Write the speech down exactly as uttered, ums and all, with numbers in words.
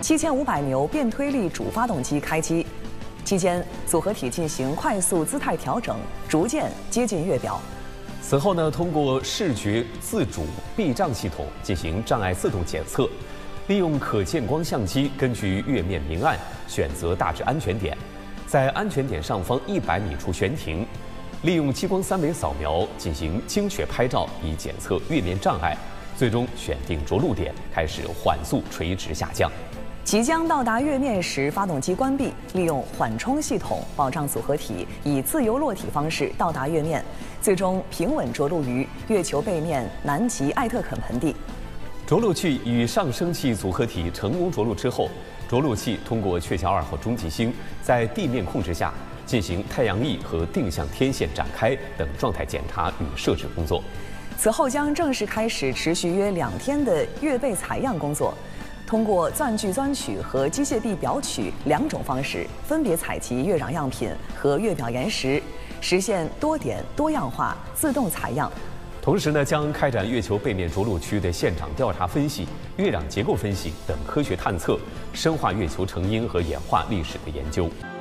七千五百牛变推力主发动机开机。期间，组合体进行快速姿态调整，逐渐接近月表。 此后呢，通过视觉自主避障系统进行障碍自动检测，利用可见光相机根据月面明暗选择大致安全点，在安全点上方一百米处悬停，利用激光三维扫描进行精确拍照，以检测月面障碍，最终选定着陆点，开始缓速垂直下降。 即将到达月面时，发动机关闭，利用缓冲系统保障组合体以自由落体方式到达月面，最终平稳着陆于月球背面南极艾特肯盆地。 着陆器与上升器组合体成功着陆之后，着陆器通过鹊桥二号中继星在地面控制下进行太阳翼和定向天线展开等状态检查与设置工作。 此后将正式开始持续约两天的月背采样工作。通过钻具钻取和机械臂表取两种方式，分别采集月壤样品和月表岩石，实现多点多样化自动采样。 同时呢，将开展月球背面着陆区的现场调查分析、月壤结构分析等科学探测，深化月球成因和演化历史的研究。